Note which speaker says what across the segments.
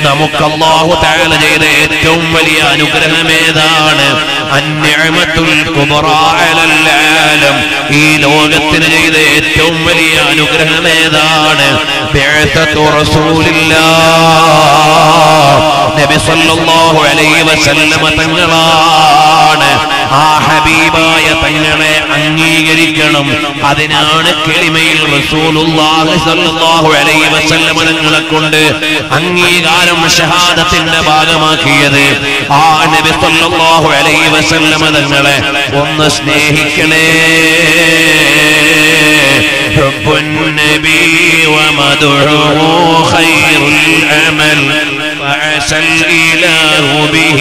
Speaker 1: നമുക്ക് അല്ലാഹു തആല ചെയ്ത ഏറ്റവും വലിയ അനുഗ്രഹം ഏതാണ്? അന്നിഅമത്തുൽ കുബ്റാ അലൽ ആലം. ഈ ലോകത്തിന് ചെയ്ത ഏറ്റവും വലിയ അനുഗ്രഹം ഏതാണ്? ബിഅസത്തു റസൂലില്ലാഹ്, നബി സല്ലല്ലാഹു അലൈഹി വസല്ലമ തങ്ങളാണ്. ആ ഹബീബായ തങ്ങളെ അംഗീകരിക്കണം. അതിനാണ് കലിമയിൽ റസൂലുള്ളാഹി സ്വല്ലല്ലാഹു അലൈഹി വസല്ലമ തങ്ങളെ കൊണ്ട് അംഗീകാരം ഷഹാദത്തിന്റെ ഭാഗമാക്കിയത്. ആ നബി സ്വല്ലല്ലാഹു അലൈഹി വസല്ലമ തങ്ങളെ ഒന്ന് സ്നേഹിക്കണേ. ഹുബ്ബുൻ നബി വമദ്ഉഹു ഖൈറുൽ അമൽ فعسى الإله به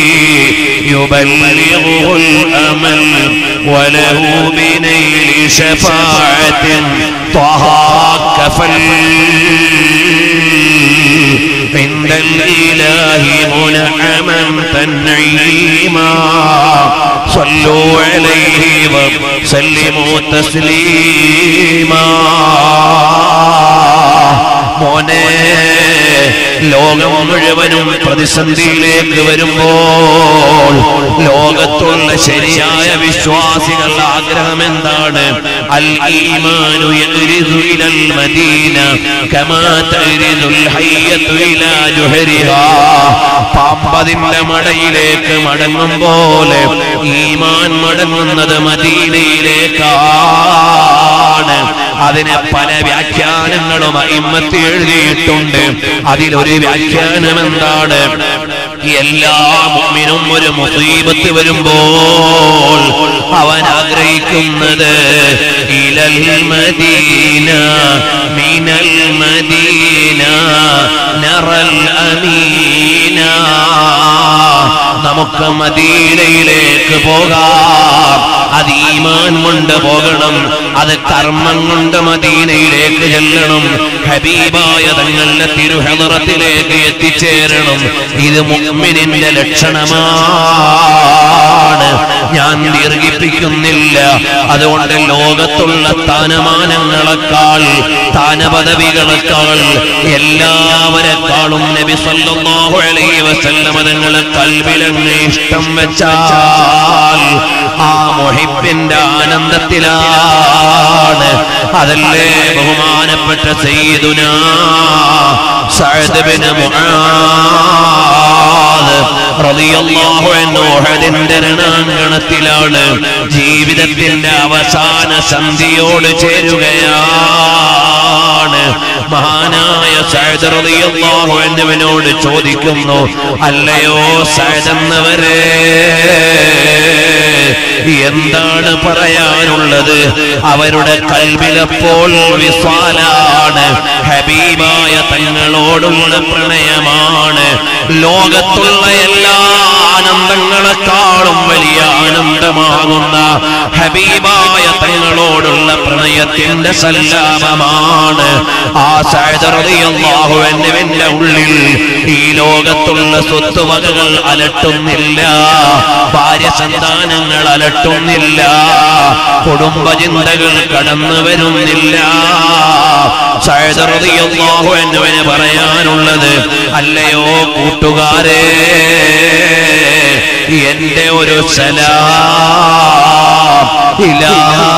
Speaker 1: يبلغه الأمل وله بنيل شفاعة طه كفل عند الإله منعما تنعيما صلوا عليه وسلموا تسليما. മോനെ, ലോകം മുഴുവനും പ്രതിസന്ധിയിലേക്ക് വരുമ്പോൾ ലോകത്തുള്ള ശരിയായ വിശ്വാസികളുടെ ആഗ്രഹം എന്താണ്? അൽ ഈമാനു യഗ്രിദു ഇലൽ മദീന കമാ തഗ്രിദുൽ ഹയ്യതു ഇലാ ജുഹരിഹാ. പാമ്പതിന്റെ മടയിലേക്ക് മടങ്ങും പോലെ ഈമാൻ മടങ്ങുന്നത് മദീനയിലേക്കാണ്. അതിന് പല വ്യാഖ്യാനങ്ങളും അയിമ്മത്ത് എഴുതിയിട്ടുണ്ട്. അതിലൊരു വ്യാഖ്യാനം എന്താണ്? എല്ലാ മുഅ്മിനും ഒരു മുസീബത്ത് വരുമ്പോൾ അവൻ ആഗ്രഹിക്കുന്നത് ഇലൽ മദീന മിനൽ മദീന നറൽ അമീന. നമുക്ക് മദീനയിലേക്ക് പോകാം. അത് ഈമാൻ കൊണ്ട് പോകണം, അത് കർമ്മം കൊണ്ട് മദീനയിലേക്ക് ചെല്ലണം, ഹബീബായ തങ്ങളുടെ തിരുഹളറത്തിലേക്ക് എത്തിച്ചേരണം. ഇത് മുഅ്മിനിന്റെ ലക്ഷണമാണ്. ഞാൻ ദീർഘിപ്പിക്കുന്നില്ല. അതുകൊണ്ട് ലോകത്തുള്ള സ്ഥാനമാനങ്ങളെക്കാൾ സ്ഥാനപദവികളെക്കാൾ എല്ലാവരെക്കാളും നബി സല്ലല്ലാഹു അലൈഹി വസല്ലമ തങ്ങളെ ഖൽബിലങ്ങ് ഇഷ്ടം വെച്ചാൽ ആ മുഹിബ്ബിന്റെ ആനന്ദത്തിലാണ്. അതല്ലേ ബഹുമാനപ്പെട്ട സയ്യിദുനാ സഅദ് ഇബ്നു മുആദ് റളിയല്ലാഹു അൻഹു ഉഹദിന്റെ രണാങ്കണത്തിലാണ്. ജീവിതത്തിന്റെ അവസാന സന്ധിയോട് ചേരുകയാണ്. മഹാനായ സഅദ് റളിയല്ലാഹു അൻഹുവിനോട് ചോദിക്കുന്നു, അല്ലയോ സഅദ് എന്നവരെ, എന്താണ് പറയാനുള്ളത്? അവരുടെ കൽബിലപ്പോൾ വിസ്വാലാണ്, ഹബീബായ തങ്ങളോടുള്ള പ്രണയമാണ്. ലോകത്തുള്ള എല്ലാ ആനന്ദങ്ങളെക്കാളും വലിയ ആനന്ദമാകുന്ന ഹബീബായ തങ്ങളോടുള്ള പ്രണയത്തിന്റെ സല്ലാപമാണ്. ആ സഅദ് റളിയല്ലാഹു അൻഹുവിന്റെ ഉള്ളിൽ ഈ ലോകത്തുള്ള സ്വത്തുവകകൾ അലട്ടുന്നില്ല, ഭാര്യ സന്താനങ്ങൾ അലട്ടുന്നില്ല, കുടുംബചിന്തകൾ കടന്നു വരുന്നില്ല. സഅദ് റളിയല്ലാഹു അൻഹുവിന് പറയാനുള്ളത്, അല്ലയോ കൂട്ടുകാരെ, എന്റെ ഒരു സലാം ഇലാ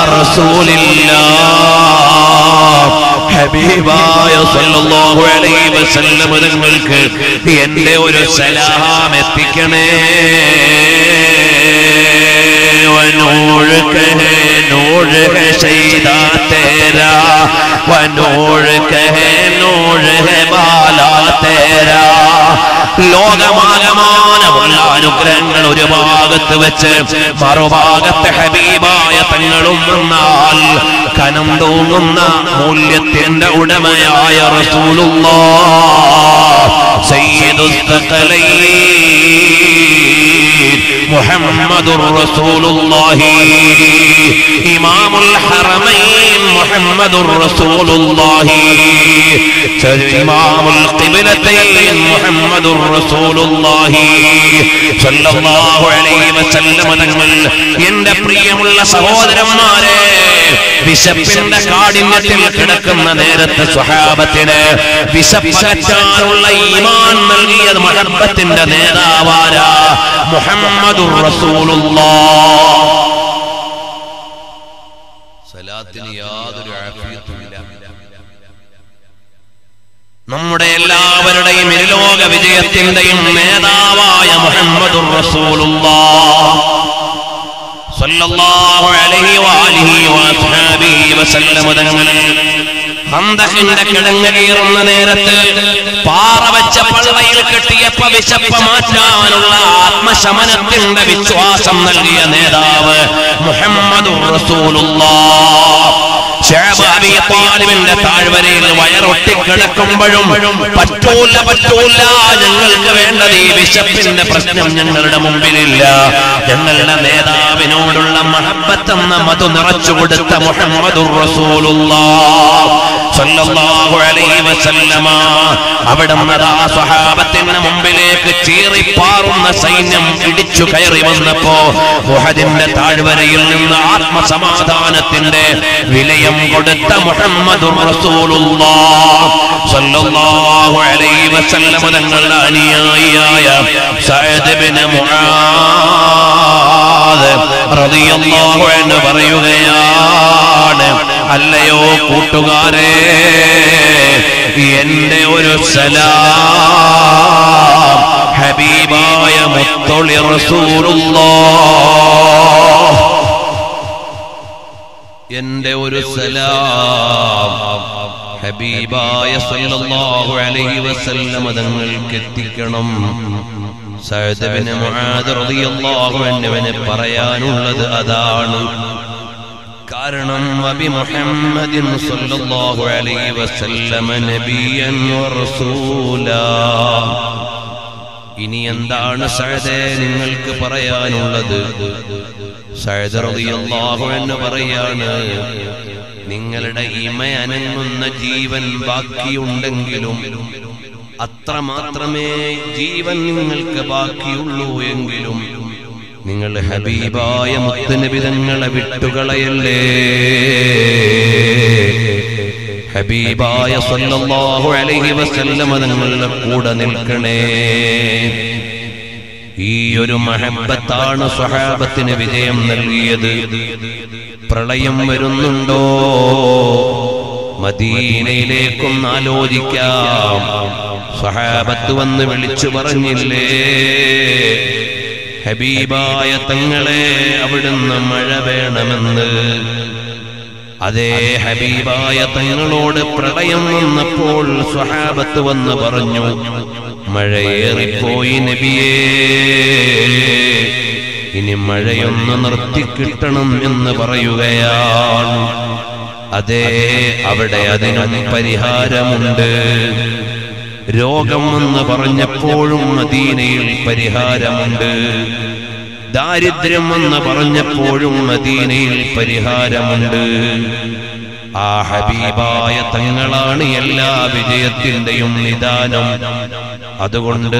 Speaker 1: റസൂലില്ലാഹ്, ഹബീബായ സല്ലല്ലാഹു അലൈഹി വസല്ലം തങ്ങൾക്ക് എന്റെ ഒരു സലാം എത്തിക്കണേ. ونور کہے نور ہے سیدہ تیرا, ونور کہے نور ہے بالا تیرا. ലോകമാകമാനമുള്ള അനുഗ്രഹങ്ങൾ ഒരു ഭാഗത്ത് വെച്ച് മറുഭാഗത്ത് ഹബീബായ തങ്ങളും വന്നാൽ കനം തൂങ്ങുന്ന മൂല്യത്തിന്റെ ഉടമയായ റസൂലുള്ളാഹ് സയ്യിദുസ് സഖലൈൻ മുഹമ്മദുർ റസൂലുള്ളാഹി ഇമാമുൽ ഹറമൈൻ മുഹമ്മദുർ റസൂലുള്ളാഹി ഇമാമുൽ ഖിബ്ലതൈൻ മുഹമ്മദുർ റസൂലുള്ളാഹി സ്വല്ലല്ലാഹു അലൈഹി വസല്ലം തങ്ങൾ. എന്റെ പ്രിയമുള്ള സഹോദരന്മാരെ, വിശപ്പിന്റെ കാഠിന്യത്തിൽ കിടക്കുന്ന നേരത്തെ സ്വഹാബത്തിന് വിശപ്പകറ്റാനുള്ള ഈമാൻ നൽകിയത് മഹബ്ബത്തിന്റെ നേതാവാരാ മുഹമ്മദുർ റസൂലുള്ളാഹ്. സലാത്തിന് യാതൊരു ആഫിയത്തുമില്ല. നമ്മുടെ എല്ലാവരുടെയും ഇരുലോക വിജയത്തിന്റെയും നേതാവായ മുഹമ്മദുർ റസൂലുള്ളാഹ് സ്വല്ലല്ലാഹു അലൈഹി വആലിഹി വസഹബിഹി വസല്ലം തങ്ങൾ ഖന്തഖിന്റെ കിടങ്ങ് കീറുന്ന നേരത്ത് പാറ വെച്ച പള്ളയിൽ കെട്ടിയപ്പോ വിശപ്പ് മാറ്റാനുള്ള ആത്മശമനത്തിന്റെ വിശ്വാസം നൽകിയ നേതാവ് മുഹമ്മദുർ റസൂലുള്ളാഹ്. ശഅബ് അബീ ത്വാലിബിന്റെ താഴ്വരയിൽ വയറൊട്ടിക്കിടക്കുമ്പോഴും പറ്റൂല ഞങ്ങൾക്ക് വേണ്ടത് ഈ വിശപ്പിന്റെ പ്രശ്നം ഞങ്ങളുടെ മുമ്പിലില്ല, ഞങ്ങളുടെ നേതാവിനോടുള്ള മഹബ്ബത്ത് എന്ന മധു നിറച്ചു കൊടുത്ത മുഹമ്മദുർ റസൂലുള്ളാഹ് സ്വല്ലല്ലാഹു അലൈഹി വസല്ലമ അവിടുന്ന് ആ സ്വഹാബത്തിന്റെ മുമ്പിലേക്ക് ചീറിപ്പാറുന്ന സൈന്യം ഇടിച്ചു കയറി വന്നപ്പോ ഉഹദിന്റെ താഴ്വരയിൽ നിന്ന് ആത്മസമാധാനത്തിന്റെ വിലയം കൊടുത്ത മുഹമ്മദുർ റസൂലുള്ളാഹ് സ്വല്ലല്ലാഹു അലൈഹി വസല്ലം തങ്ങളുടെ അനുയായിയായ സഅദ് ഇബ്നു മുആദ് റളിയല്ലാഹു അൻഹു പറയുകയാണ്, അല്ലയോ കൂട്ടുകാരെ, എന്റെ ഒരു സലാം ഹബീബായ മുത്തൊളി റസൂലുള്ളാഹ്, എന്റെ ഒരു സലാം ഹബീബായ സല്ലല്ലാഹു അലൈഹി വസല്ലം തങ്ങൾക്ക് എത്തിക്കണം. സഅദ് ഇബ്നു മുആദ് റളിയല്ലാഹു അൻഹുവിനെ പറയാനുള്ളത് അതാണ്. കാരണം നബി മുഹമ്മദിൻ സല്ലല്ലാഹു അലൈഹി വസല്ലം നബിയൻ വറസൂലാ. ഇനി എന്താണ് സഅദേ നിങ്ങൾക്ക് പറയാനുള്ളത്? സഅദ് റളിയല്ലാഹു അൻഹു പറയാണ്, നിങ്ങളുടെ ഇമയനങ്ങുന്ന ജീവൻ ബാക്കിയുണ്ടെങ്കിലും അത്രമാത്രമേ ജീവൻ നിങ്ങൾക്ക് ബാക്കിയുള്ളൂ എങ്കിലും നിങ്ങൾ ഹബീബായ മുത്തുനബി തങ്ങളെ വിട്ടുകളയല്ലേ. ഹബീബായ സല്ലല്ലാഹു അലൈഹി വസല്ലം തങ്ങളുടെ കൂടെ നിൽക്കണേ. ഈ ഒരു മഹബ്ബത്താണ് സ്വഹാബത്തിന് വിജയം നൽകിയത്. പ്രളയം വരുന്നുണ്ടോ? മദീനയിലേക്കൊന്ന് ആലോചിക്കാം. സ്വഹാബത്ത് വന്ന് വിളിച്ചു പറഞ്ഞില്ലേ, ഹബീബായ തങ്ങളെ അവിടുന്ന് മഴ വേണമെന്ന്. അതേ ഹബീബായ തങ്ങളോട് പ്രളയം വന്നപ്പോൾ സ്വഹാബത്ത് വന്ന് പറഞ്ഞു, മഴയേറിപ്പോയി നബിയേ, ഇനി മഴയൊന്ന് നിർത്തിക്കിട്ടണം എന്ന് പറയുകയാണ്. അതേ അവിടെ അതിനും പരിഹാരമുണ്ട്. രോഗം എന്ന് പറഞ്ഞപ്പോഴും മദീനയിൽ പരിഹാരമുണ്ട്. ദാരിദ്ര്യം എന്ന് പറഞ്ഞപ്പോഴും മദീനയിൽ പരിഹാരമുണ്ട്. ആ ഹബീബായ തങ്ങളാണ് എല്ലാ വിജയത്തിന്റെയും നിദാനം. അതുകൊണ്ട്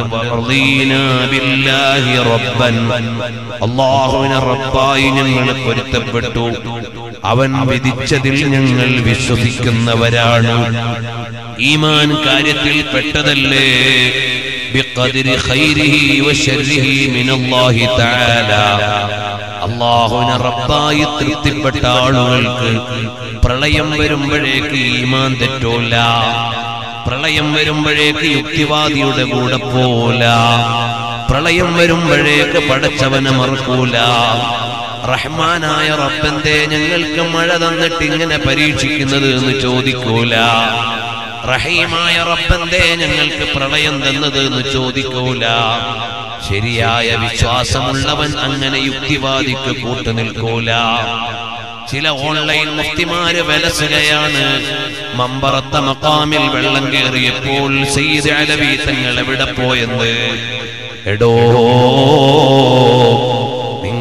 Speaker 1: അല്ലാഹുവിനെ റബ്ബായി ഞങ്ങൾ പൊരുത്തപ്പെട്ടു. അവൻ വിധിച്ചതിൽ ഞങ്ങൾ വിശ്വസിക്കുന്നവരാണ്. ഈമാൻ കാര്യത്തിൽ പെട്ടതല്ലേ. ബിഖദ്രി ഖൈരിഹി വശർരിഹി മിനല്ലാഹി തആല. അല്ലാഹുവിനെ റബ്ബായി തൃപ്തിപ്പെട്ട ആളുകൾക്ക് പ്രളയം വരുമ്പോഴേക്ക് ഈമാൻ തെറ്റൂല. പ്രളയം വരുമ്പോഴേക്ക് യുക്തിവാദിയുടെ കൂടെ പോല. പ്രളയം വരുമ്പോഴേക്ക് പടച്ചവനെ മറക്കൂല. റഹ്മാനായ റബ്ബെന്തേ ഞങ്ങൾക്ക് മഴ തന്നിട്ട് ഇങ്ങനെ പരീക്ഷിക്കുന്നത് എന്ന് ചോദിക്കൂല. റഹീമായ റബ്ബെന്തേ ഞങ്ങൾക്ക് പ്രളയം തന്നത് എന്ന് ചോദിക്കൂല. ശരിയായ വിശ്വാസമുള്ളവൻ അങ്ങനെ യുക്തിവാദിക്ക് കൂട്ടുനിൽക്കൂല. ചില ഓൺലൈൻ മുഫ്തിമാര് വിലസുകയാണ്. മമ്പറത്ത മഖാമിൽ വെള്ളം കയറിയപ്പോൾ സയ്യിദ് അലവി തങ്ങൾ എവിടെ പോയെന്ന്. എടോ,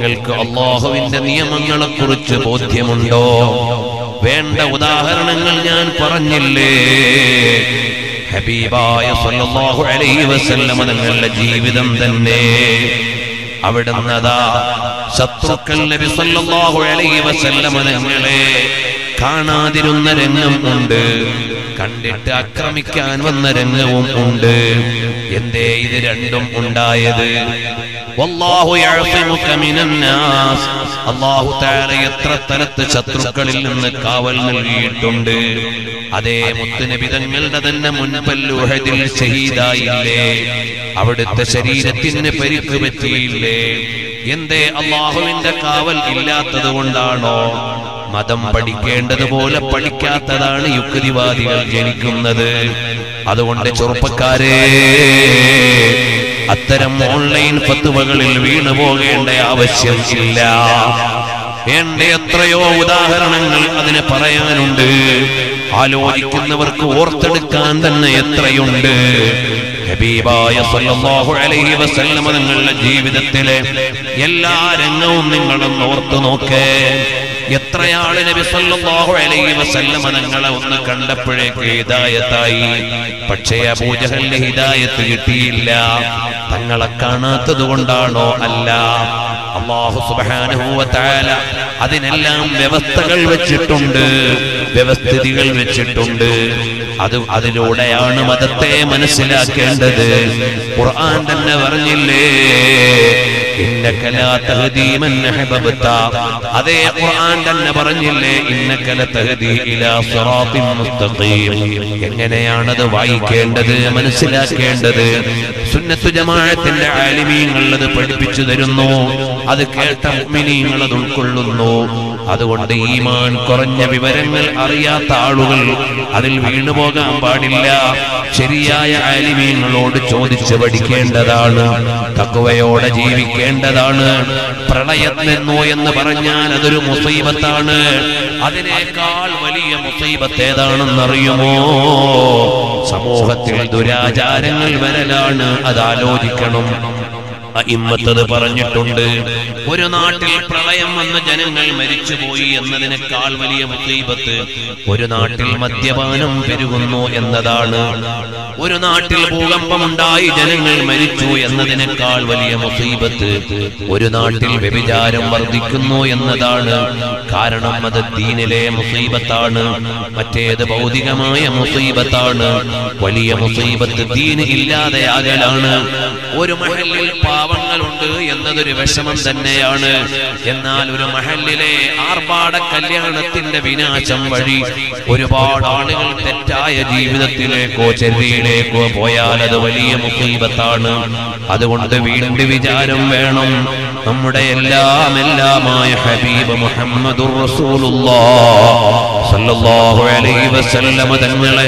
Speaker 1: നിങ്ങൾക്ക് അല്ലാഹുവിന്റെ നിയമങ്ങളെ കുറിച്ച് ബോധ്യമുണ്ടോ? വേണ്ട ഉദാഹരണങ്ങൾ ഞാൻ പറഞ്ഞില്ലേ? ഹബീബായ സല്ലല്ലാഹു അലൈഹി വസല്ലം തങ്ങളുടെ ജീവിതം തന്നെ അവിടുന്ന് അതാ ശത്രുക്കൾ നബി സല്ലല്ലാഹു അലൈഹി വസല്ലം തങ്ങളെ കാണാതിരുന്ന രംഗം ഉണ്ട്, കണ്ടിട്ട് ആക്രമിക്കാൻ വന്ന രംഗവും ഉണ്ട്. എന്തേ ഇത് രണ്ടും ഉണ്ടായത്? വല്ലാഹു യഅസിമുക മിനന്നാസ്, അല്ലാഹു തആല എത്ര തരത്ത് ശത്രുക്കളിൽ നിന്ന് കാവൽ നൽകിയിട്ടുണ്ട്. അതേ മുത്തുനബി തങ്ങളുടെ തന്നെ മുൻപൽ ഉഹദിൽ ഷഹീദായില്ലേ? അവിടുത്തെ ശരീരത്തിന് പരിക്ക് പറ്റിയില്ലേ? എന്തേ അല്ലാഹുവിന്റെ കാവൽ ഇല്ലാത്തത് കൊണ്ടാണോ? മതം പഠിക്കേണ്ടതുപോലെ പഠിക്കാത്തതാണ് യുക്തിവാദികൾ ജനിക്കുന്നത്. അതുകൊണ്ട് ചെറുപ്പക്കാരെ, അത്തരം ഓൺലൈൻ ഫത്വകളിൽ വീണു പോകേണ്ട ആവശ്യം ഇല്ല. എന്റെ എത്രയോ ഉദാഹരണങ്ങൾ അതിന് പറയാനുണ്ട്. ആലോചിക്കുന്നവർക്ക് ഓർത്തെടുക്കാൻ തന്നെ എത്രയുണ്ട്. ഹബീബായ സല്ലല്ലാഹു അലൈഹി വസല്ലം തങ്ങളുടെ ജീവിതത്തിലെ എല്ലാ രംഗവും നിങ്ങളൊന്ന് ഓർത്തു നോക്കേ. എത്രയാള് നബി സല്ലല്ലാഹു അലൈഹി വസല്ലം തങ്ങളെ ഒന്ന് കണ്ടപ്പോഴേക്ക് ഹിദായത്തായി. പക്ഷേ അബൂജഹലിന് ഹിദായത്ത് കിട്ടിയില്ല. തങ്ങളെ കാണാത്തത് കൊണ്ടാണോ? അല്ല. അല്ലാഹു സുബ്ഹാനഹു വ തആല അതിനെല്ലാം വ്യവസ്ഥകൾ വെച്ചിട്ടുണ്ട്, വ്യവസ്ഥിതികൾ വെച്ചിട്ടുണ്ട്. അതിലൂടെയാണ് മതത്തെ മനസ്സിലാക്കേണ്ടത്. ഖുർആൻ തന്നെ പറഞ്ഞില്ലേ, ഇന്നക ലാ തഹ്ദീ മൻ അഹ്ബബ്ത. അതേ ഖുർആൻ തന്നെ പറഞ്ഞില്ലേ, ഇന്നക ലതഹ്ദീ ഇലാ സിറാത്തിൻ മുസ്തഖീം. എങ്ങനെയാണത് വായിക്കേണ്ടത്, മനസ്സിലാക്കേണ്ടത്? സുന്നത്ത് ജമാഅത്തിന്റെ ആലിമീങ്ങൾ അത് പഠിപ്പിച്ചു തരുന്നു. അത് കേട്ട മുഅ്മിനീങ്ങൾ അത് ഉൾക്കൊള്ളുന്നു. അതുകൊണ്ട് ഈമാൻ കുറഞ്ഞ വിവരങ്ങൾ അറിയാത്ത ആളുകൾ അതിൽ വീണുപോകാൻ പാടില്ല. ശരിയായ ആലിമീങ്ങളോട് ചോദിച്ചു പഠിക്കേണ്ടതാണ്, തഖ്വയോടെ ജീവിക്കേണ്ടതാണ്. പ്രളയമെന്നോ എന്ന് പറഞ്ഞാൽ അതൊരു മുസീബത്താണ്. അതിനേക്കാൾ വലിയ മുസീബത്ത് ഏതാണെന്നറിയുമോ? സമൂഹത്തിൽ ദുരാചാരങ്ങൾ വരലാണ്. അത് ആലോചിക്കണം. ഇമ്മത്തത് പറഞ്ഞിട്ടുണ്ട്, ഒരു നാട്ടിൽ പ്രളയം വന്ന് ജനങ്ങൾ മരിച്ചുപോയി എന്നതിനേക്കാൾ വലിയ മുസീബത്ത് ഒരു നാട്ടിൽ മദ്യപാനം പെരുകുന്നു എന്നതാണ്. ഒരു നാട്ടിൽ ഭൂകമ്പമുണ്ടായി ജനങ്ങൾ മരിച്ചു എന്നതിനേക്കാൾ വലിയ മുസീബത്ത് ഒരു നാട്ടിൽ വ്യഭിചാരം വർദ്ധിക്കുന്നു എന്നതാണ്. കാരണം അത് ദീനിലെ മുസീബത്താണ്, മറ്റേത് ഭൗതികമായ മുസീബത്താണ്. വലിയ മുസീബത്ത് ദീന് ഇല്ലാതെയാകലാണ്. ഒരു മഹല്ലിൽ പാവങ്ങളുണ്ട് എന്നതൊരു വിഷമം തന്നെയാണ്. എന്നാൽ ഒരു മഹല്ലിലെ ആർഭാട കല്യാണത്തിന്റെ വിനാശം വഴി ഒരുപാട് ആളുകൾ തെറ്റായ ജീവിതത്തിലേക്കോ ചര്യയിലേക്കോ പോയാൽ അത് വലിയ മുസീബത്താണ്. അതുകൊണ്ട് വീണ്ടും വിചാരം വേണം. നമ്മുടെ എല്ലാമായ ഹബീബ് മുഹമ്മദുർ റസൂലുള്ളാഹ് സല്ലല്ലാഹു അലൈഹി വസല്ലം തങ്ങളെ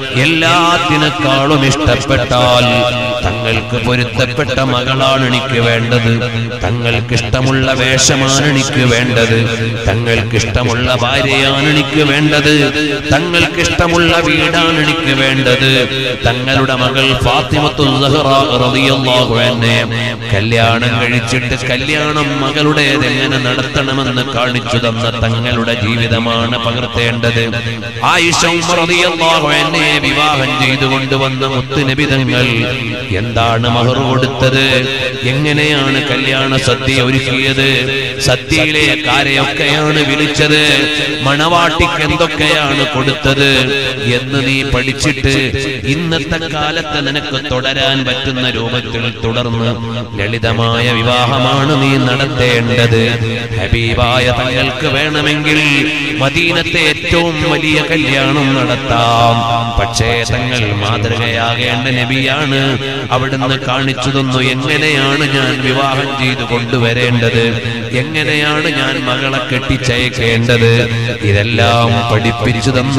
Speaker 1: എല്ലാത്തിനേക്കാളും ഇഷ്ടപ്പെട്ടാൽ തങ്ങൾക്ക് പൊരുത്തപ്പെട്ട മകളാണ് എനിക്ക് വേണ്ടത്, തങ്ങൾക്ക് ഇഷ്ടമുള്ള വേഷമാണ് എനിക്ക് വേണ്ടത്, തങ്ങൾക്ക് ഇഷ്ടമുള്ള ഭാര്യയാണ് എനിക്ക് വേണ്ടത്, തങ്ങൾക്ക് ഇഷ്ടമുള്ള വീടാണ് എനിക്ക് വേണ്ടത്. തങ്ങളുടെ മകൾ ഫാത്തിമത്തുൽ സഹ്റ റളിയല്ലാഹു അൻഹയെ കല്യാണം കഴിച്ചിട്ട് കല്യാണം മകളുടേത് എങ്ങനെ നടത്തണമെന്ന് കാണിച്ചു തന്ന തങ്ങളുടെ ജീവിതമാണ് പകർത്തേണ്ടത്. ആയിഷ റളിയല്ലാഹു അൻഹയെ വിവാഹം ചെയ്തു കൊണ്ടുവന്ന മുത്തുനബി തങ്ങൾ എന്താണ് മഹർ കൊടുത്തത്, എങ്ങനെയാണ് കല്യാണ സദ്യ ഒരുക്കിയത്, സദ്യയിലെ ആരെയൊക്കെയാണ് വിളിച്ചത്, മണവാട്ടിക്ക് എന്തൊക്കെയാണ് കൊടുത്തത് എന്ന് നീ പഠിച്ചിട്ട് ഇന്നത്തെ കാലത്ത് നിനക്ക് തുടരാൻ പറ്റുന്ന രൂപത്തിൽ തുടർന്ന് ലളിതമായ വിവാഹമാണ് നീ നടത്തേണ്ടത്. ഹബീബായ തങ്ങൾക്ക് വേണമെങ്കിൽ മദീനത്തെ ഏറ്റവും വലിയ കല്യാണം നടത്താം. പക്ഷേ തങ്ങൾ മാതൃകയാകേണ്ട നബിയാണ്. അവിടുന്ന് കാണിച്ചു തന്നു എങ്ങനെയാണ് ഞാൻ വിവാഹം ചെയ്തു കൊണ്ടുവരേണ്ടത്, എങ്ങനെയാണ് ഞാൻ മകളെ കെട്ടിച്ചയക്കേണ്ടത്. ഇതെല്ലാം പഠിപ്പിച്ചു തന്ന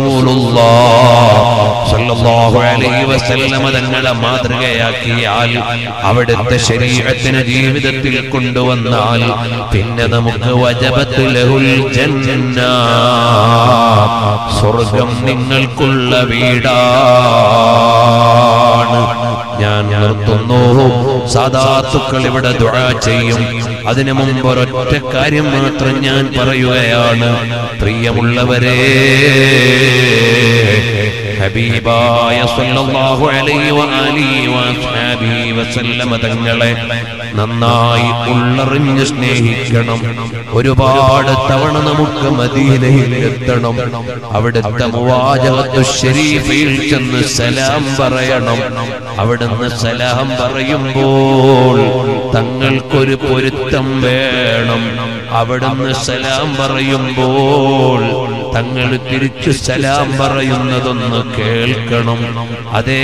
Speaker 1: റസൂലുള്ളാഹ് സ്വല്ലല്ലാഹു അലൈഹി വസല്ലം തങ്ങളെ മാതൃകയാക്കിയാൽ, അവിടുത്തെ ശരീഅത്തിനെ ജീവിതത്തിൽ കൊണ്ടുവന്നാൽ പിന്നെ നമുക്ക് വജബത്ത് ലഹുൽ ജന്ന, സ്വർഗം നിങ്ങൾക്കുള്ള വീടാണ്. ഞാൻ നിർത്തുന്നു. സാദാത്തുക്കൾ ഇവിടെ ദുആ ചെയ്യും. അതിനു മുമ്പ് ഒരൊറ്റ കാര്യം മാത്രം ഞാൻ പറയുകയാണ്. പ്രിയമുള്ളവരെ, ഹബീബായ സല്ലല്ലാഹു അലൈഹി വആലിഹി വസഹബിഹി വസല്ലമ തങ്ങളെ നന്നായി ഉള്ളറിഞ്ഞ് സ്നേഹിക്കണം. ഒരുപാട് തവണ നമുക്ക് മദീനയിൽ എത്തണം. അവിടുത്തെ മുവാജഹത്തു ശരീഫിൽ ചെന്ന് സലാം പറയണം. അവിടുന്ന് സലാം പറയുമ്പോൾ തങ്ങൾക്കൊരു പൊരുത്തം വേണം. അവിടുന്ന് സലാം പറയുമ്പോൾ തങ്ങൾ തിരിച്ചു സലാം പറയുന്നതൊന്ന് കേൾക്കണം. അതേ,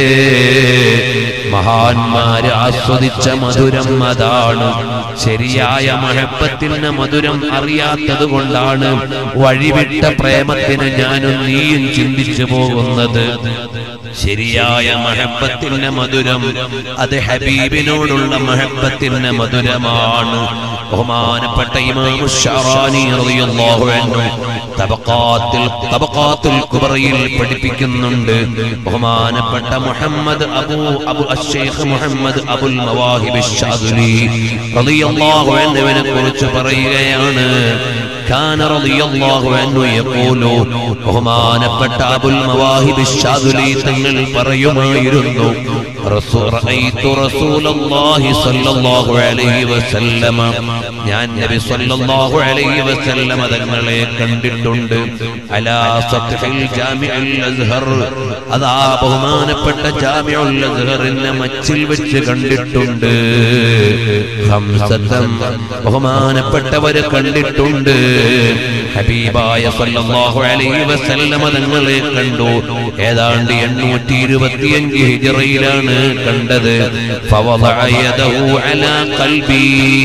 Speaker 1: മഹാന്മാര് ആസ്വദിച്ച മധുരം അതാണ്. ശരിയായ മഹബത്തിന് മധുരം അറിയാത്തത് കൊണ്ടാണ് വഴിവിട്ട പ്രേമത്തിന് ഞാനും നീയും ചിന്തിച്ചു പോകുന്നത്. ശരിയായ മഹബത്തിന്റെ മധുരം അത് ഹബീബിനോടുള്ള മഹബത്തിന്റെ മധുരമാണ്. ബഹുമാനപ്പെട്ട ഇമാം ശഅറാനി റളിയല്ലാഹു അൻഹു തബഖാത്തുൽ കുബ്രയിൽ പഠിപ്പിക്കുന്നുണ്ട്. ബഹുമാനപ്പെട്ട മുഹമ്മദ് അശ്ശൈഖ് മുഹമ്മദ് അബുൽ മവാഹിബ് അശ്ശാദുലി റളിയല്ലാഹു അൻഹുവിനെ കുറിച്ച് പറയുകയാണ്. കാന റളിയല്ലാഹു അൻഹു യഖൂലു, ബഹുമാനപ്പെട്ട അബുൽ മവാഹിബ് അശ്ശാദുലി തങ്ങൾ പറയുമായിരുന്നു, റഅയ്തു റസൂലല്ലാഹി സ്വല്ലല്ലാഹു അലൈഹി വസല്ലമ, ഞാൻ നബി സ്വല്ലല്ലാഹു അലൈഹി വസല്ലമ തങ്ങളെ കണ്ടിട്ടുണ്ട്. അലാ സത്ഹിൽ ജാമിഉൽ അസ്ഹർ, അതാ ബഹുമാനപ്പെട്ട ജാമിഉൽ അസ്ഹറിന്റെ മച്ചിൽ വെച്ച് കണ്ടിട്ടുണ്ട്. ഖംസതം, ബഹുമാനപ്പെട്ടവരെ കണ്ടിട്ടുണ്ട്. ഹബീബായ സല്ലല്ലാഹു അലൈഹി വസല്ലമ തങ്ങളെ കണ്ടു. ഏതാണ്ട് 825 ഹിജ്റയിലാണ് കണ്ടത്. ഫവദഅ യദഹു അലാ ഖൽബി,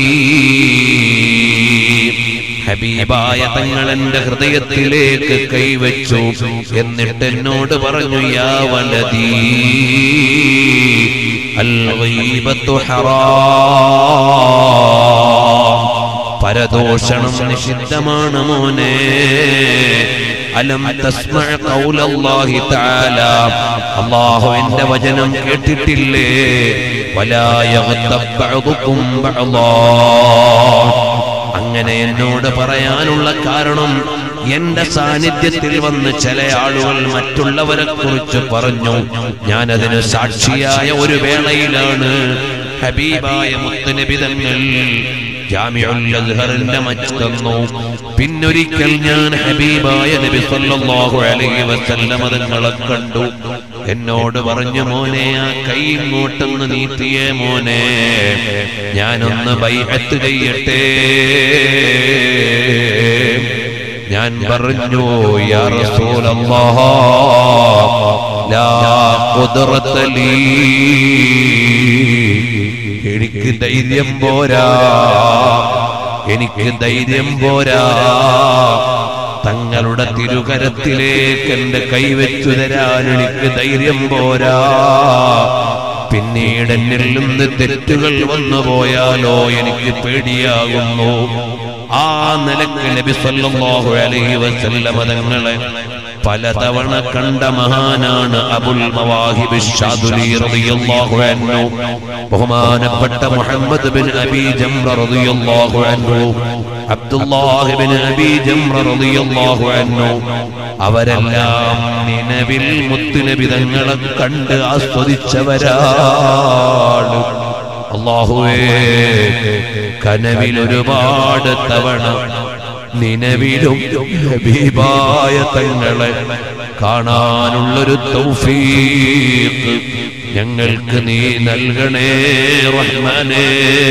Speaker 1: ഹബീബായ തങ്ങൾ എന്റെ ഹൃദയത്തിലേക്ക് കൈവച്ചു. എന്നിട്ട് എന്നോട് പറഞ്ഞു, യാ വലദീ അൽ ഗീബത്തു ഹറാം, പരദോഷണം നിഷിദ്ധമാണ് മോനെ. അലം തസ്മഅ ഖൗലല്ലാഹി തആല, അല്ലാഹുവിന്റെ വചനം കേട്ടിട്ടില്ലേ? വലാ യഗ്തബ് ബഅദുകും ബഅദാ. അങ്ങനെ എന്നോട് പറയാനുള്ള കാരണം, എന്റെ സാന്നിധ്യത്തിൽ വന്ന് ചില ആളുകൾ മറ്റുള്ളവരെ കുറിച്ച് പറഞ്ഞു. ഞാനതിന് സാക്ഷിയായ ഒരു വേളയിലാണ് ഹബീബായ മുത്തുനബി തങ്ങൾ ജാമിഉൽ അസ്ഹറിന്റെ മച്ച് തന്നു. പിന്നൊരിക്കൽ ഞാൻ ഹബീബായ നബി സല്ലല്ലാഹു അലൈഹി വസല്ലമ തങ്ങളെ കണ്ടു. എന്നോട് പറഞ്ഞു, മോനെ ആ കൈ ഇങ്ങോട്ടൊന്ന് നീട്ടിയേ മോനെ, ഞാനൊന്ന് ബൈഅത്ത് ചെയ്യട്ടെ. ഞാൻ പറഞ്ഞു, യാ റസൂലല്ലാഹ് ലാ ഖുദ്റത ലീ, എനിക്ക് ധൈര്യം പോരാ, എനിക്ക് ധൈര്യം പോരാ. തങ്ങളുടെ തിരുകരത്തിലേക്ക് എന്റെ കൈവച്ചു തരാൻ എനിക്ക് ധൈര്യം പോരാ. പിന്നീട് എന്നിൽ നിന്ന് തെറ്റുകൾ വന്നു പോയാലോ എനിക്ക് പേടിയാകുന്നു. ആ നിലക്ക് നബി സല്ലല്ലാഹു അലൈഹി വസല്ലമ തങ്ങളെ പലതവണ കണ്ട മഹാനാണ് അബുൽ മവാഹിബ് അശ്ശാദുലി റളിയല്ലാഹു അൻഹു. ബഹുമാനപ്പെട്ട മുഹമ്മദ് ബിൻ അബീ ജംറ റളിയല്ലാഹു അൻഹു, അബ്ദുല്ലാഹ് ബിൻ അബീ ജംറ റളിയല്ലാഹു അൻഹു, അവരെല്ലാം നിലവിൽ മുത്തുനബി തങ്ങളെ കണ്ട് ആസ്വദിച്ചവരാണ്. അല്ലാഹുവേ, കനവിൽ ഒരുപാട് തവണ നിലവിലും ഹബീബായ തങ്ങളെ കാണാനുള്ളൊരു തൗഫീഖ് ഞങ്ങൾക്ക് നീ നൽകണേ റഹ്മാനേ.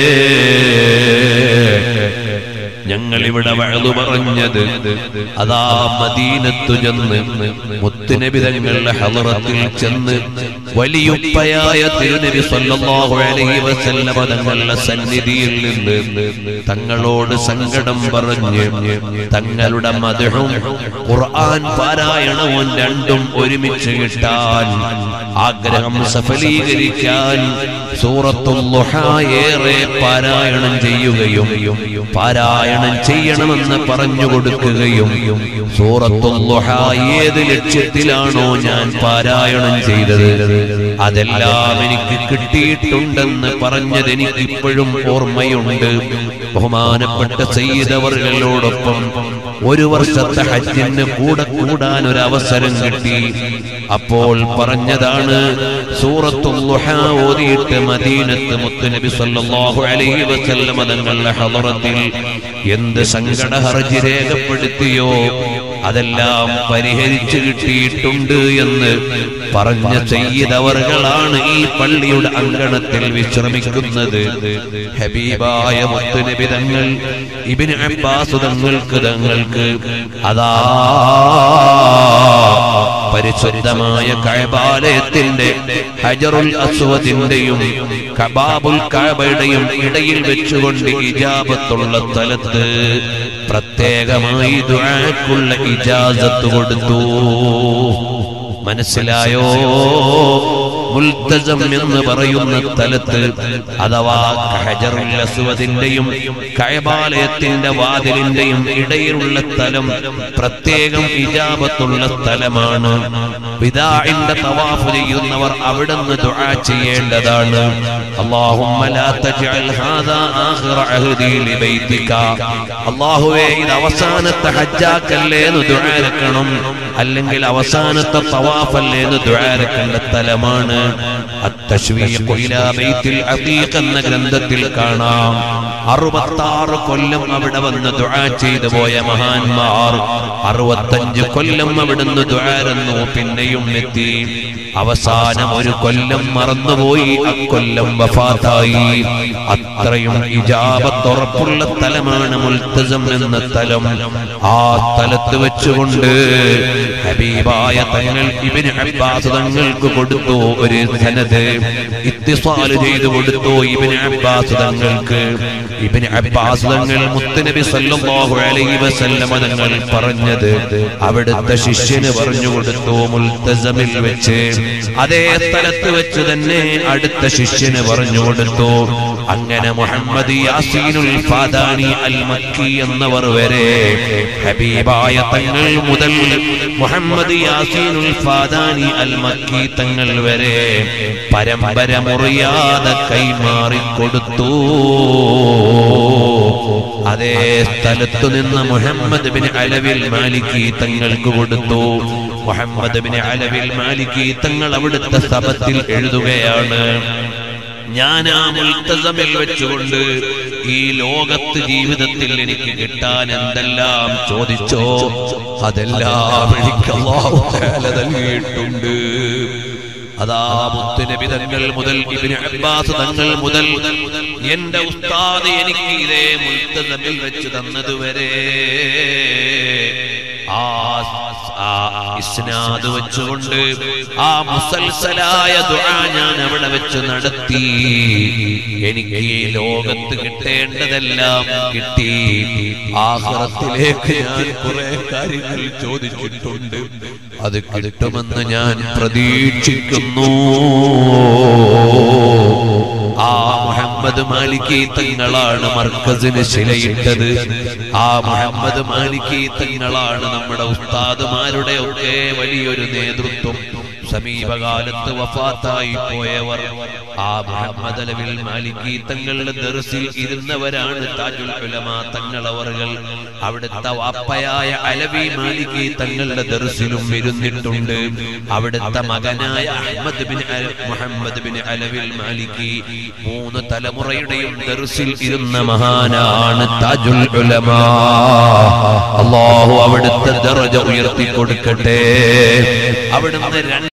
Speaker 1: ഞങ്ങൾ ഇവിടെ വഅദ് പറഞ്ഞത് അതാ മദീനത്തു ചെന്ന് മുത്തുനബി തങ്ങളുടെ ഹളറത്തിൽ ചെന്ന് വലിയുപ്പയായ തിരുനബി സല്ലല്ലാഹു അലൈഹി വസല്ലമ തങ്ങളുടെ സന്നിധിയിൽ നിന്ന് തങ്ങളോട് സങ്കടം പറഞ്ഞ് തങ്ങളുടെ മദ്ഹും ഖുർആൻ പാരായണവും രണ്ടും ഒരുമിച്ച് കിട്ടാൻ ആഗ്രഹം സഫലീകരിക്കാൻ സൂറത്തുൽ ളുഹാ ഏറെ പാരായണം ചെയ്യുകയും പാരായണം പാരായണം ചെയ്യണമെന്ന് പറഞ്ഞു കൊടുക്കുകയും സൂറത്തുൽ ദുഹ ഏത് ലക്ഷ്യത്തിലാണോ ഞാൻ പാരായണം ചെയ്തത് അതെല്ലാം എനിക്ക് കിട്ടിയിട്ടുണ്ടെന്ന് പറഞ്ഞത് എനിക്കിപ്പോഴും ഓർമ്മയുണ്ട്. ബഹുമാനപ്പെട്ട സയ്യിദ് അവറുകളോടൊപ്പം ഒരു വർഷത്തെ ഹജ്ജിന് കൂടാൻ ഒരു അവസരം കിട്ടി. അപ്പോൾ പറഞ്ഞതാണ് സൂറത്തുൽ ദുഹ ഓതിയിട്ട് മദീനത്ത് മുത്തുനബി സല്ലല്ലാഹു അലൈഹി വസല്ലം തങ്ങളുടെ ഹളറത്തിൽ എന്ത് സങ്കട ഹർജി രേഖപ്പെടുത്തിയോ അതെല്ലാം പരിഹരിച്ചു കിട്ടിയിട്ടുണ്ട് എന്ന് പറഞ്ഞ സയ്യിദ് അവറുകളാണ് ഈ പള്ളിയുടെ അങ്കണത്തിൽ വിശ്രമിക്കുന്നത്. ഹബീബായ മുത്തുനബി തങ്ങൾ ഇബ്നു അബ്ബാസ് തങ്ങൾക്ക് അതാ പരിശുദ്ധമായ കഅബാലയത്തിന്റെ ഹജറുൽ അസ്വദിന്റെയും കബാബുൽ കഅബയുടെയും ഇടയിൽ വെച്ചുകൊണ്ട് ഇജാബത്തുള്ള സ്ഥലത്ത് പ്രത്യേകമായി ദുആക്കുള്ള ഇജാസത്ത് കൊടുത്തു. മനസ്സിലായോ? മുൽത്തസം എന്ന് പറയുന്ന സ്ഥലത്ത് അഥവാ ഹജറുൽ അസ്വദിന്റെയും കഅബാലയത്തിന്റെ വാതിലിന്റെയും ഇടയിലുള്ള സ്ഥലം പ്രത്യേകം ഇജാബത്തുള്ള സ്ഥലമാണ്. വിദാഇന്റെ തവാഫ് ചെയ്യുന്നവർ അവിടുന്ന് ദുആ ചെയ്യേണ്ടതാണ്. അല്ലാഹുമ്മ ലാ തജ്അൽ ഹാദാ ആഖിറ അഹ്ദി ലിബൈതിക. അല്ലാഹുവേ ഇത് അവസാനത്തെ ഹജ്ജാക്കല്ലേ എന്ന് ദുആരക്കണം, അല്ലെങ്കിൽ അവസാനത്തെ തവാഫല്ലേ എന്ന് ദുആരക്കേണ്ട സ്ഥലമാണ്. അത്തശ്വീഖ് ഇലാ ബൈത്തുൽ അഖീഖ് എന്ന ഗ്രന്ഥത്തിൽ കാണാം 66 കൊല്ലം അവിടെ വന്ന് ദുആ ചെയ്തു പോയ മഹാന്മാർ 65 കൊല്ലം അവിടുന്ന് ദുആരന്നു. പിന്നെയും എത്തി. അവസാനം ഒരു കൊല്ലം മറന്നുപോയി, അക്കൊല്ലം വഫാത്തായി. അത്രയും ഇജാബത്തുറപ്പുള്ള സ്ഥലമാണ് മുൽത്തസം എന്ന സ്ഥലം. ആ സ്ഥലത്ത് വെച്ചുകൊണ്ട് ഹബീബായ തങ്ങൾ ഇബ്നു അബ്ബാസ് തങ്ങൾക്ക് കൊടുത്തു ഒരു സനദ്, ഇത്തിസാൽ ചെയ്തു കൊടുത്തു ഇബ്നു അബ്ബാസ് തങ്ങൾക്ക്. ഇബ്നു അബ്ബാസ് തങ്ങൾ മുത്തുനബി സല്ലല്ലാഹു അലൈഹി വസല്ലം തങ്ങൾ പറഞ്ഞത് അവിടുത്തെ ശിഷ്യന് പറഞ്ഞു കൊടുത്തു. മുൽത്തസമിൽ വെച്ച് അതേ സ്ഥലത്ത് വെച്ച് തന്നെ അടുത്ത ശിഷ്യന് പറഞ്ഞു കൊടുത്തു. അങ്ങനെ മുഹമ്മദ് യാസീനുൽ ഫാദാനി അൽ മക്കി എന്നവർ വരെ ഹബീബായ തങ്ങൾ മുതൽ മുഹമ്മദ് യാസീനുൽ ഫാദാനി അൽ മക്കി തങ്ങൾ വരെ പരമ്പര മുറിയാതെ കൈമാറിക്കൊടുത്തു. അതേ സ്ഥലത്തു നിന്ന് മുഹമ്മദ് ബിൻ അലവിൽ മാലിക്കി തങ്ങൾക്ക് കൊടുത്തു. മുഹമ്മദ് ബിൻ അലവിൽ മാലിക്കി തങ്ങൾ അവിടുത്തെ സബത്തിൽ എഴുതുകയാണ്, ഞാൻ ആ മുൽത്തസമിൽ വെച്ചുകൊണ്ട് ഈ ലോകത്ത് ജീവിതത്തിൽ എനിക്ക് കിട്ടാൻ എന്തെല്ലാം ചോദിച്ചോ അതെല്ലാം എനിക്ക് അല്ലാഹു തആല നൽകിയിട്ടുണ്ട്. അതാ മുത്തുനബി തങ്ങൾ മുതൽ ഇബ്നു അബ്ബാസ് തങ്ങൾ മുതൽ എന്റെ ഉസ്താദ് എനിക്ക് ഇതേ മുൽത്തസമിൽ വെച്ച് തന്നതുവരെ ഇസ്നാദ് വെച്ചുകൊണ്ട് ആ മുസൽസലായ ദുആ ഞാൻ അവിടെ വെച്ച് നടത്തി. എനിക്ക് ഈ ലോകത്ത് കിട്ടേണ്ടതെല്ലാം കിട്ടി. ആഖിറത്തിലേക്ക് ഞാൻ കുറെ കാര്യങ്ങൾ ചോദിച്ചിട്ടുണ്ട്, അത് കിട്ടുമെന്ന് ഞാൻ പ്രതീക്ഷിക്കുന്നു. ആ മുഹമ്മദ് മാലിക്കി തങ്ങളാണ് മർക്കസിന് ശിലയിട്ടത്. ആ മുഹമ്മദ് മാലിക്കി തങ്ങളാണ് നമ്മുടെ ഉസ്താദുമാരുടെ ഒക്കെ വലിയൊരു നേതൃത്വം. സമീപകാലത്ത് വഫാത്തായി പോയവർ ആ മുഹമ്മദ് അലവിൽ മാലിക്കി തങ്ങളുടെ ദർസിൽ ഇരുന്നവരാണ് താജുൽ ഉലമാ തങ്ങളവറുകൾ. അവിടുത്തെ വാപ്പയായ അലവി മാലിക്കി തങ്ങളുടെ ദർസിലും ഇരുന്നിട്ടുണ്ട്. അവിടുത്തെ മകനായ അഹ്മദ് ബിൻ മുഹമ്മദ് ബിൻ അലവിൽ മാലിക്കി 3 തലമുറയുടെയും ദർസിൽ ഇരുന്ന മഹാനാണ് താജുൽ ഉലമാ. അല്ലാഹു അവിടുത്തെ ദറജ ഉയർത്തി കൊടുക്കട്ടെ. അവിടുന്ന്